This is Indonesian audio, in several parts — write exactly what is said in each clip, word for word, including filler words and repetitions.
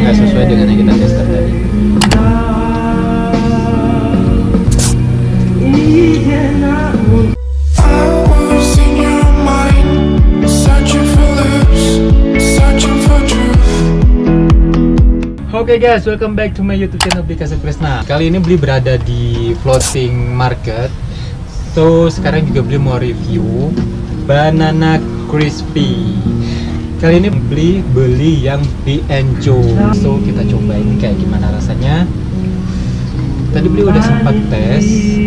nggak sesuai dengan yang kita tester tadi. Oke okay guys, welcome back to my YouTube channel Beli Kasih Krisna. Kali ini Beli berada di floating market. So sekarang juga Beli mau review banana crispy. Kali ini Beli beli yang B and Joe. So kita coba ini kayak gimana rasanya. Tadi Beli udah sempat tes.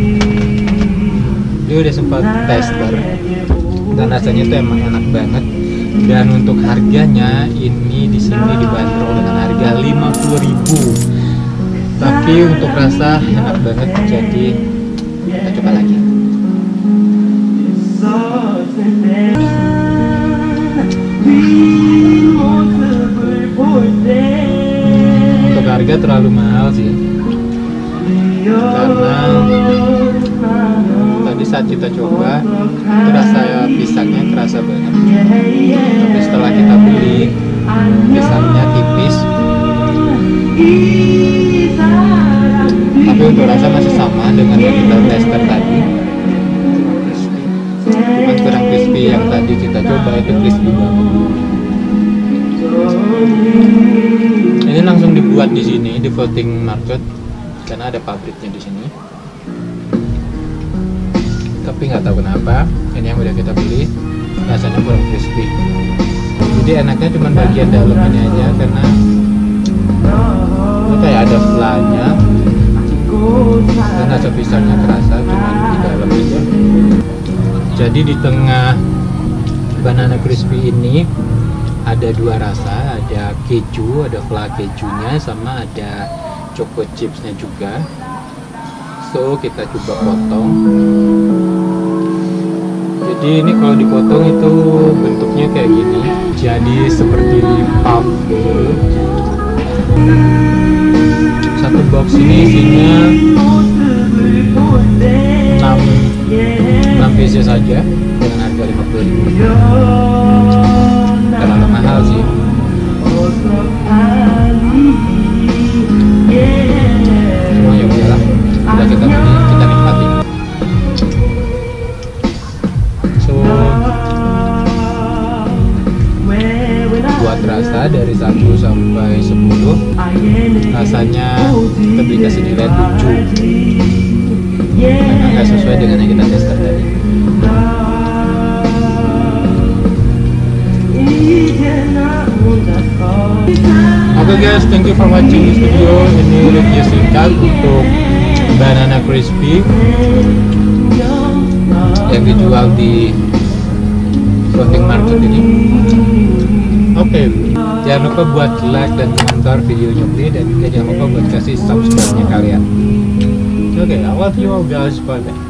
Beli udah sempat tester. Dan rasanya itu emang enak banget. Dan untuk harganya ini di sini dibanderol dengan harga lima puluh ribu. Tapi untuk rasa enak banget, jadi kita coba lagi. Untuk harga terlalu mahal sih. Karena tadi saat kita coba itu rasa pisangnya kerasa banget, tapi setelah kita beli pisangnya tipis, tapi untuk rasa masih sama dengan yang kita tester tadi, cuma kurang crispy. Yang tadi kita coba itu crispy banget. Ini langsung dibuat di sini di floating market karena ada pabriknya di sini. Tapi nggak tahu kenapa ini yang udah kita beli rasanya kurang crispy. Jadi enaknya cuma bagian dalam ini aja, karena ini kayak ada flanya dan rasa pisangnya kerasa cuma di dalam aja. Jadi di tengah banana crispy ini ada dua rasa, ada keju, ada fla kejunya, sama ada choco chipsnya juga. So kita coba potong. Jadi ini kalau dipotong itu bentuknya kayak gini, jadi seperti puff gitu. Satu box ini isinya enam pieces saja dengan harga lima puluh ribu. Terlalu mahal sih. Cuma ya udahlah, udah kita beli, kita nikmati. Buat rasa dari satu sampai sepuluh, rasanya kita beri kasih nilai tujuh karena nggak sesuai dengan yang kita tester tadi. Oke okay guys, thank you for watching this video. Ini review singkat untuk banana crispy yang dijual di floating market ini. Oke, okay. Jangan lupa buat like dan komentar videonya Beli, dan juga jangan lupa buat kasih subscribe-nya kalian. Oke, okay, I love you all guys, bye bye.